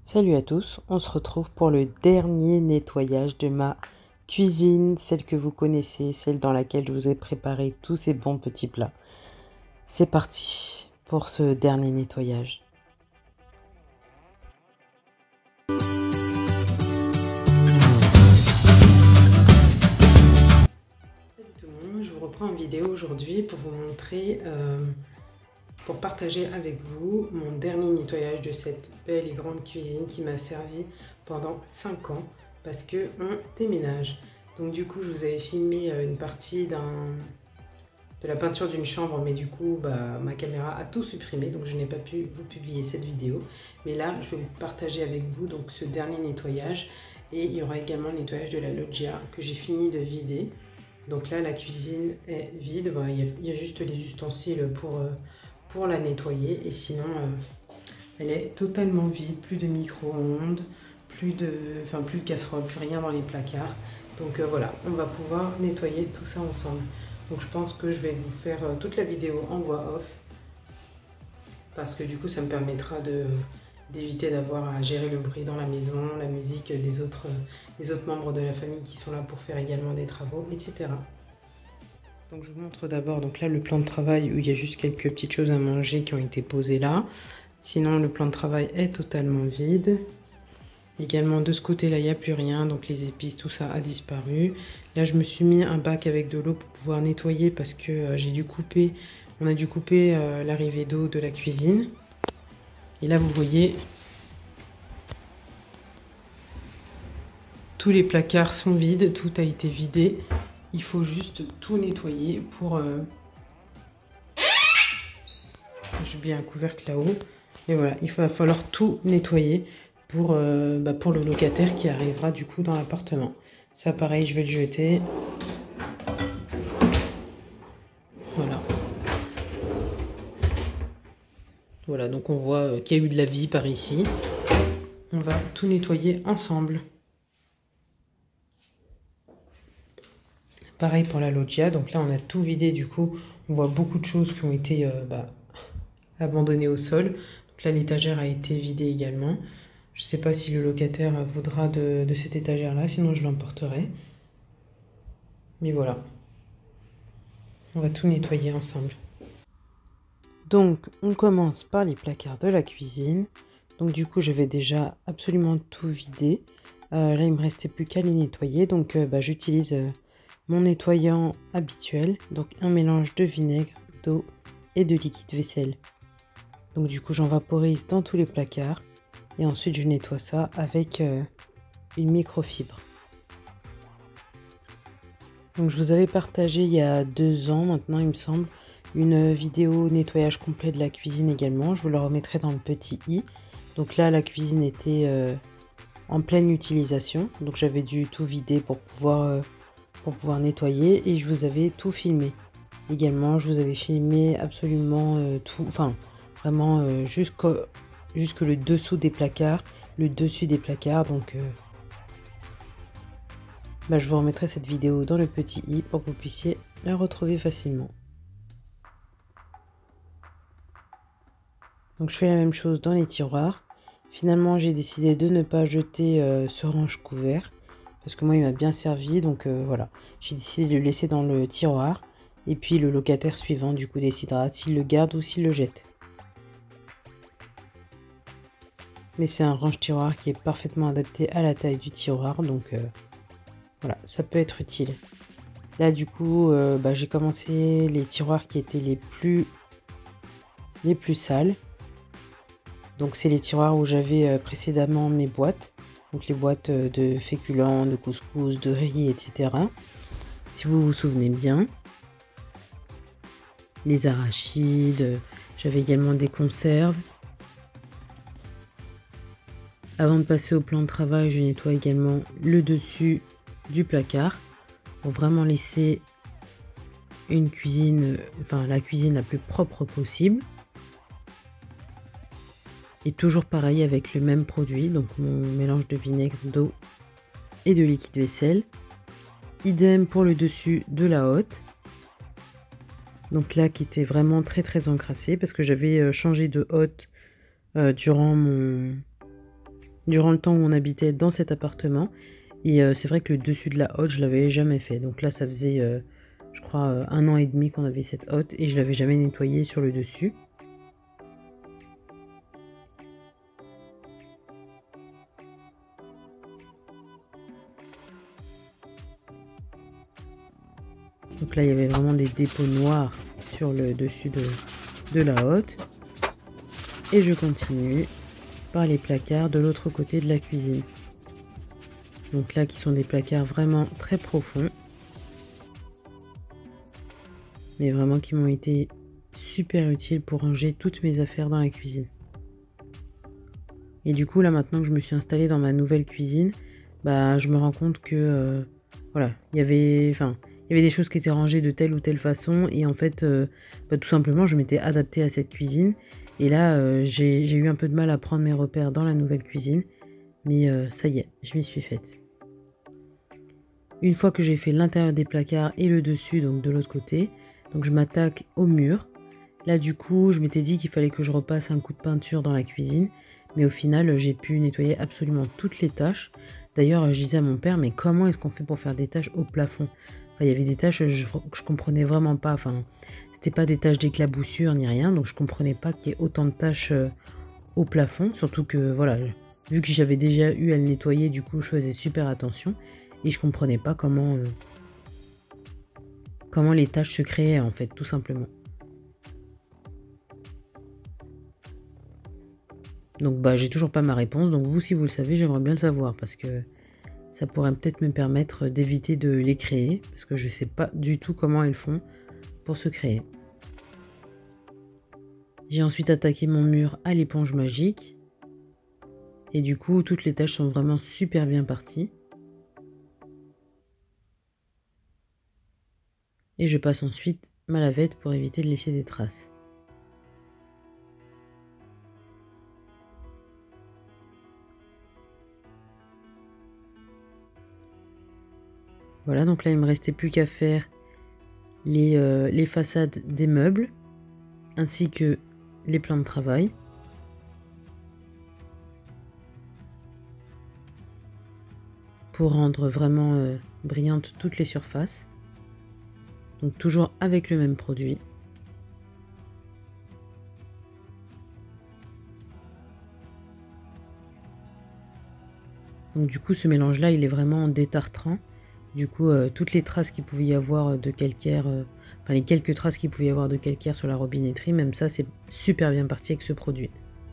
Salut à tous, on se retrouve pour le dernier nettoyage de ma cuisine, celle que vous connaissez, celle dans laquelle je vous ai préparé tous ces bons petits plats. C'est parti pour ce dernier nettoyage. Salut tout le monde, je vous reprends en vidéo aujourd'hui pour vous montrer, pour partager avec vous mon dernier nettoyage de cette belle et grande cuisine qui m'a servi pendant 5 ans parce que on déménage. Donc du coup je vous avais filmé une partie de la peinture d'une chambre, mais du coup ma caméra a tout supprimé, donc je n'ai pas pu vous publier cette vidéo. Mais là je vais vous partager avec vous donc ce dernier nettoyage, et il y aura également le nettoyage de la loggia que j'ai fini de vider. Donc là la cuisine est vide, il y a juste les ustensiles pour la nettoyer, et sinon elle est totalement vide, plus de micro-ondes, plus de casserole, plus rien dans les placards. Donc voilà, on va pouvoir nettoyer tout ça ensemble. Donc je pense que je vais vous faire toute la vidéo en voix off, parce que du coup ça me permettra d'éviter d'avoir à gérer le bruit dans la maison, la musique des autres membres de la famille qui sont là pour faire également des travaux, etc. Donc je vous montre d'abord donc là le plan de travail où il y a juste quelques petites choses à manger qui ont été posées là. Sinon le plan de travail est totalement vide. Également de ce côté là il n'y a plus rien, donc les épices, tout ça a disparu. Là je me suis mis un bac avec de l'eau pour pouvoir nettoyer, parce que on a dû couper l'arrivée d'eau de la cuisine. Et là vous voyez, tous les placards sont vides, tout a été vidé. Il faut juste tout nettoyer pour... J'ai bien un couvercle là-haut. Et voilà, il va falloir tout nettoyer pour le locataire qui arrivera du coup dans l'appartement. Ça pareil, je vais le jeter. Voilà. Voilà, donc on voit qu'il y a eu de la vie par ici. On va tout nettoyer ensemble. Pareil pour la loggia, donc là on a tout vidé, du coup on voit beaucoup de choses qui ont été abandonnées au sol. Donc là l'étagère a été vidée également. Je ne sais pas si le locataire voudra de cette étagère là, sinon je l'emporterai. Mais voilà, on va tout nettoyer ensemble. Donc on commence par les placards de la cuisine. Donc du coup j'avais déjà absolument tout vidé. Là il me restait plus qu'à les nettoyer, donc j'utilise mon nettoyant habituel, donc un mélange de vinaigre, d'eau et de liquide vaisselle. Donc du coup j'en vaporise dans tous les placards, et ensuite je nettoie ça avec une microfibre. Donc je vous avais partagé il y a 2 ans maintenant il me semble, une vidéo nettoyage complet de la cuisine également. Je vous la remettrai dans le petit i. Donc là la cuisine était en pleine utilisation, donc j'avais dû tout vider pour pouvoir nettoyer, et je vous avais tout filmé. Également, je vous avais filmé absolument tout, enfin vraiment jusque le dessous des placards, le dessus des placards. Donc je vous remettrai cette vidéo dans le petit i pour que vous puissiez la retrouver facilement. Donc je fais la même chose dans les tiroirs. Finalement, j'ai décidé de ne pas jeter ce range couvert, parce que moi il m'a bien servi, donc voilà, j'ai décidé de le laisser dans le tiroir, et puis le locataire suivant du coup décidera s'il le garde ou s'il le jette. Mais c'est un range tiroir qui est parfaitement adapté à la taille du tiroir, donc voilà, ça peut être utile. Là du coup j'ai commencé les tiroirs qui étaient les plus sales. Donc c'est les tiroirs où j'avais précédemment mes boîtes. Donc les boîtes de féculents, de couscous, de riz, etc. Si vous vous souvenez bien. Les arachides, j'avais également des conserves. Avant de passer au plan de travail, je nettoie également le dessus du placard pour vraiment laisser une cuisine, la cuisine la plus propre possible. Et toujours pareil avec le même produit, donc mon mélange de vinaigre, d'eau et de liquide vaisselle. Idem pour le dessus de la hotte. Donc là qui était vraiment très très encrassé, parce que j'avais changé de hotte durant durant le temps où on habitait dans cet appartement. Et c'est vrai que le dessus de la hotte, je l'avais jamais fait. Donc là, ça faisait, je crois, 1 an et demi qu'on avait cette hotte et je l'avais jamais nettoyée sur le dessus. Donc là, il y avait vraiment des dépôts noirs sur le dessus de la hotte. Et je continue par les placards de l'autre côté de la cuisine. Donc là, qui sont des placards vraiment très profonds. Mais vraiment qui m'ont été super utiles pour ranger toutes mes affaires dans la cuisine. Et du coup, là, maintenant que je me suis installée dans ma nouvelle cuisine, bah, je me rends compte que, voilà, il y avait des choses qui étaient rangées de telle ou telle façon. Et en fait, bah, tout simplement, je m'étais adaptée à cette cuisine. Et là, j'ai eu un peu de mal à prendre mes repères dans la nouvelle cuisine. Mais ça y est, je m'y suis faite. Une fois que j'ai fait l'intérieur des placards et le dessus, donc de l'autre côté, donc je m'attaque au mur. Là, du coup, je m'étais dit qu'il fallait que je repasse un coup de peinture dans la cuisine. Mais au final, j'ai pu nettoyer absolument toutes les tâches. D'ailleurs, je disais à mon père, mais comment est-ce qu'on fait pour faire des tâches au plafond? Enfin, il y avait des tâches que je comprenais vraiment pas. Enfin, c'était pas des tâches d'éclaboussure ni rien. Donc, je comprenais pas qu'il y ait autant de tâches au plafond. Surtout que, voilà, vu que j'avais déjà eu à le nettoyer, du coup, je faisais super attention. Et je comprenais pas comment les tâches se créaient, en fait, tout simplement. Donc bah j'ai toujours pas ma réponse, donc vous si vous le savez, j'aimerais bien le savoir parce que ça pourrait peut-être me permettre d'éviter de les créer parce que je sais pas du tout comment elles font pour se créer. J'ai ensuite attaqué mon mur à l'éponge magique et du coup toutes les tâches sont vraiment super bien parties. Et je passe ensuite ma lavette pour éviter de laisser des traces. Voilà, donc là il me restait plus qu'à faire les façades des meubles ainsi que les plans de travail. Pour rendre vraiment brillantes toutes les surfaces. Donc toujours avec le même produit. Donc du coup ce mélange là il est vraiment détartrant. Du coup toutes les traces qu'il pouvait y avoir de calcaire, enfin les quelques traces qu'il pouvait y avoir de calcaire sur la robinetterie, même ça c'est super bien parti avec ce produit.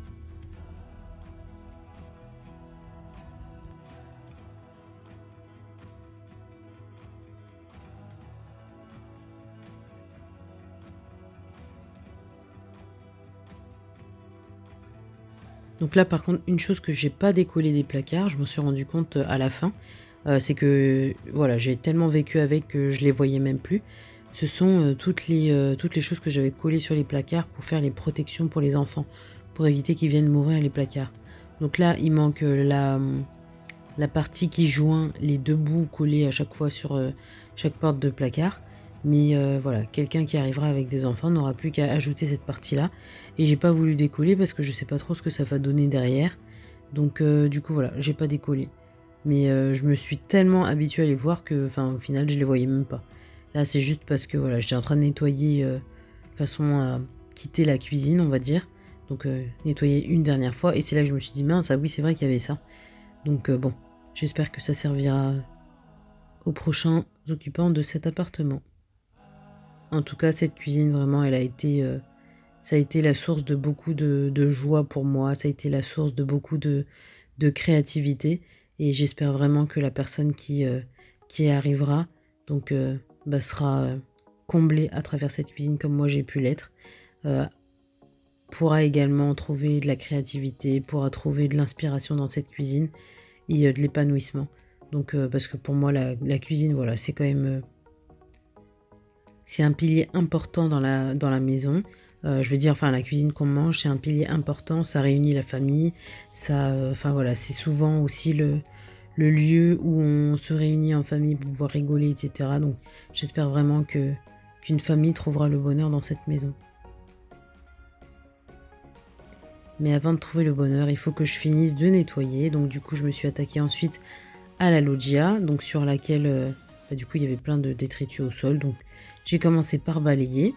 Donc là par contre une chose que j'ai pas décollé des placards, je m'en suis rendu compte à la fin, c'est que voilà j'ai tellement vécu avec que je les voyais même plus. Ce sont toutes les choses que j'avais collées sur les placards pour faire les protections pour les enfants, pour éviter qu'ils viennent mourir les placards. Donc là il manque la partie qui joint les deux bouts collés à chaque fois sur chaque porte de placard. Mais voilà, quelqu'un qui arrivera avec des enfants n'aura plus qu'à ajouter cette partie-là. Et j'ai pas voulu décoller parce que je sais pas trop ce que ça va donner derrière. Donc du coup voilà, j'ai pas décollé. Mais je me suis tellement habituée à les voir que au final je les voyais même pas. Là c'est juste parce que voilà, j'étais en train de nettoyer de façon à quitter la cuisine on va dire. Donc nettoyer une dernière fois et c'est là que je me suis dit mince, ah oui c'est vrai qu'il y avait ça. Donc bon, j'espère que ça servira aux prochains occupants de cet appartement. En tout cas, cette cuisine, vraiment, elle a été, ça a été la source de beaucoup de joie pour moi. Ça a été la source de beaucoup de créativité. Et j'espère vraiment que la personne qui y arrivera donc, sera comblée à travers cette cuisine comme moi j'ai pu l'être. Pourra également trouver de la créativité, pourra trouver de l'inspiration dans cette cuisine et de l'épanouissement. Donc, parce que pour moi, la cuisine, voilà, c'est quand même... c'est un pilier important dans la maison. Je veux dire, la cuisine qu'on mange, c'est un pilier important. Ça réunit la famille. Ça, voilà, c'est souvent aussi le lieu où on se réunit en famille pour pouvoir rigoler, etc. Donc, j'espère vraiment qu'une famille trouvera le bonheur dans cette maison. Mais avant de trouver le bonheur, il faut que je finisse de nettoyer. Donc du coup, je me suis attaquée ensuite à la loggia, donc sur laquelle du coup il y avait plein de détritus au sol. Donc j'ai commencé par balayer.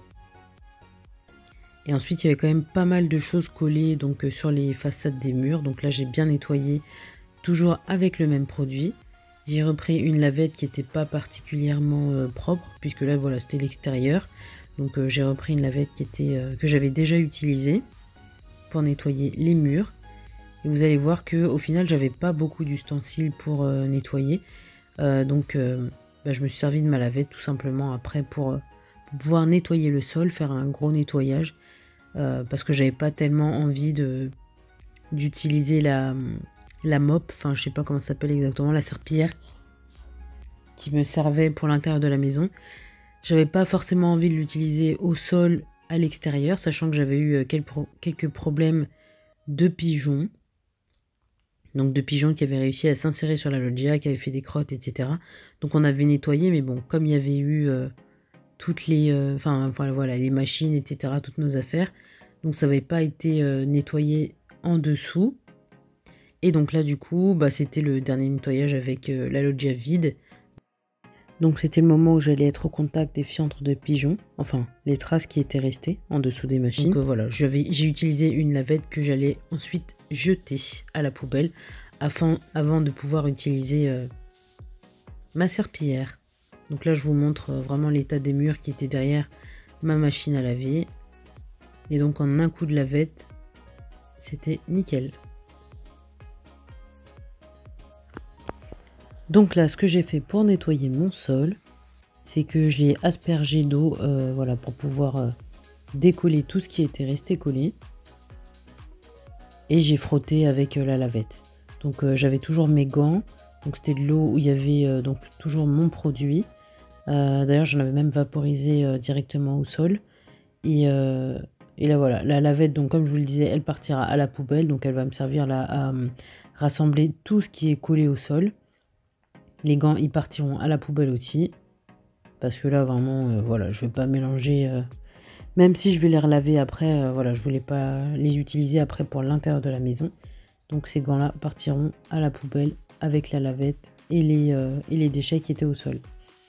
Et ensuite, il y avait quand même pas mal de choses collées donc sur les façades des murs. Donc là, j'ai bien nettoyé, toujours avec le même produit. J'ai repris une lavette qui n'était pas particulièrement propre, puisque là, voilà, c'était l'extérieur. Donc j'ai repris une lavette que j'avais déjà utilisée pour nettoyer les murs. Et vous allez voir que au final, j'avais pas beaucoup d'ustensiles pour nettoyer. Je me suis servi de ma lavette tout simplement après pour pouvoir nettoyer le sol, faire un gros nettoyage. Parce que j'avais pas tellement envie d'utiliser la mop, enfin je sais pas comment ça s'appelle exactement, la serpillière qui me servait pour l'intérieur de la maison. J'avais pas forcément envie de l'utiliser au sol à l'extérieur, sachant que j'avais eu quelques problèmes de pigeons. Donc de pigeons qui avaient réussi à s'insérer sur la loggia, qui avaient fait des crottes, etc. Donc on avait nettoyé, mais bon, comme il y avait eu toutes les, voilà, les machines, etc., toutes nos affaires, donc ça n'avait pas été nettoyé en dessous. Et donc là du coup, c'était le dernier nettoyage avec la loggia vide. Donc c'était le moment où j'allais être au contact des fientes de pigeons, enfin les traces qui étaient restées en dessous des machines. Donc voilà, j'ai utilisé une lavette que j'allais ensuite jeter à la poubelle avant de pouvoir utiliser ma serpillière. Donc là je vous montre vraiment l'état des murs qui étaient derrière ma machine à laver. Et donc en un coup de lavette, c'était nickel. Donc là, ce que j'ai fait pour nettoyer mon sol, c'est que je l'ai aspergé d'eau voilà, pour pouvoir décoller tout ce qui était resté collé. Et j'ai frotté avec la lavette. Donc j'avais toujours mes gants. Donc c'était de l'eau où il y avait donc toujours mon produit. D'ailleurs, j'en avais même vaporisé directement au sol. Et là voilà, la lavette, donc comme je vous le disais, elle partira à la poubelle. Donc elle va me servir là à rassembler tout ce qui est collé au sol. Les gants, ils partiront à la poubelle aussi. Parce que là, vraiment, voilà, je vais pas mélanger. Même si je vais les relaver après, voilà, je voulais pas les utiliser après pour l'intérieur de la maison. Donc ces gants-là partiront à la poubelle avec la lavette et les déchets qui étaient au sol.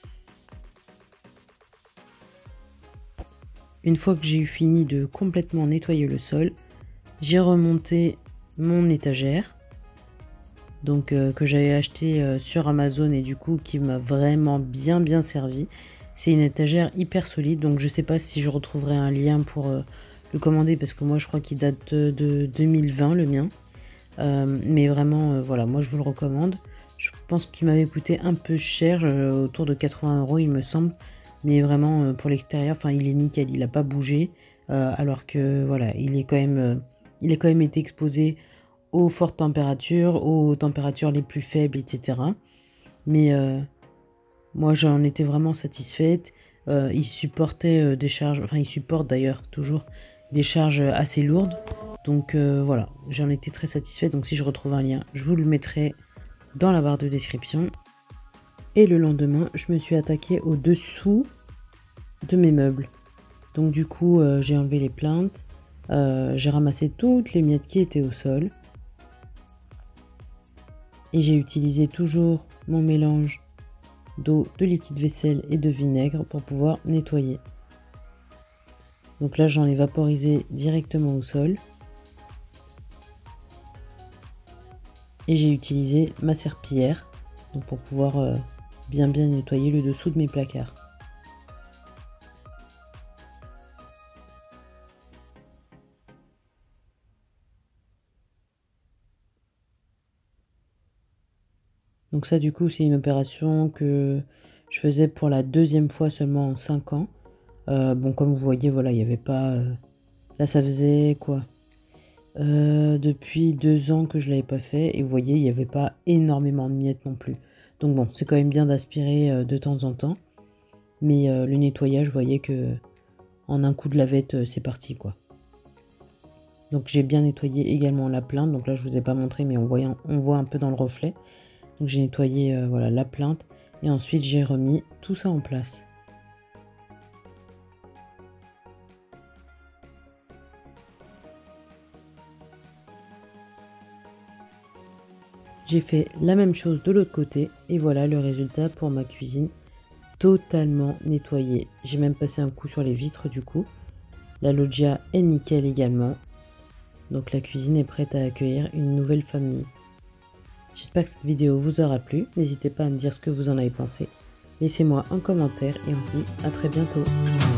Une fois que j'ai eu fini de complètement nettoyer le sol, j'ai remonté mon étagère. Donc que j'avais acheté sur Amazon et du coup qui m'a vraiment bien servi. C'est une étagère hyper solide, donc je sais pas si je retrouverai un lien pour le commander parce que moi je crois qu'il date de 2020 le mien. Mais vraiment voilà, moi je vous le recommande. Je pense qu'il m'avait coûté un peu cher, autour de 80 € il me semble. Mais vraiment pour l'extérieur, enfin il est nickel, il n'a pas bougé. Alors que voilà, il a quand même été exposé aux fortes températures, aux températures les plus faibles, etc. Mais moi, j'en étais vraiment satisfaite. Il supportait des charges, enfin, il supporte d'ailleurs toujours des charges assez lourdes. Donc voilà, j'en étais très satisfaite. Donc si je retrouve un lien, je vous le mettrai dans la barre de description. Et le lendemain, je me suis attaquée au dessous de mes meubles. Donc du coup, j'ai enlevé les plinthes. J'ai ramassé toutes les miettes qui étaient au sol. Et j'ai utilisé toujours mon mélange d'eau, de liquide vaisselle et de vinaigre pour pouvoir nettoyer. Donc là, j'en ai vaporisé directement au sol. Et j'ai utilisé ma serpillière donc pour pouvoir bien nettoyer le dessous de mes placards. Donc ça, du coup, c'est une opération que je faisais pour la deuxième fois seulement en 5 ans. Bon, comme vous voyez, voilà, il n'y avait pas... Là, ça faisait quoi depuis 2 ans que je ne l'avais pas fait. Et vous voyez, il n'y avait pas énormément de miettes non plus. Donc bon, c'est quand même bien d'aspirer de temps en temps. Mais le nettoyage, vous voyez que en un coup de lavette, c'est parti, quoi. Donc j'ai bien nettoyé également la plinthe. Donc là, je ne vous ai pas montré, mais on voit un peu dans le reflet. Donc j'ai nettoyé voilà, la plinthe et ensuite j'ai remis tout ça en place. J'ai fait la même chose de l'autre côté et voilà le résultat pour ma cuisine totalement nettoyée. J'ai même passé un coup sur les vitres du coup. La loggia est nickel également. Donc la cuisine est prête à accueillir une nouvelle famille. J'espère que cette vidéo vous aura plu. N'hésitez pas à me dire ce que vous en avez pensé. Laissez-moi un commentaire et on se dit à très bientôt.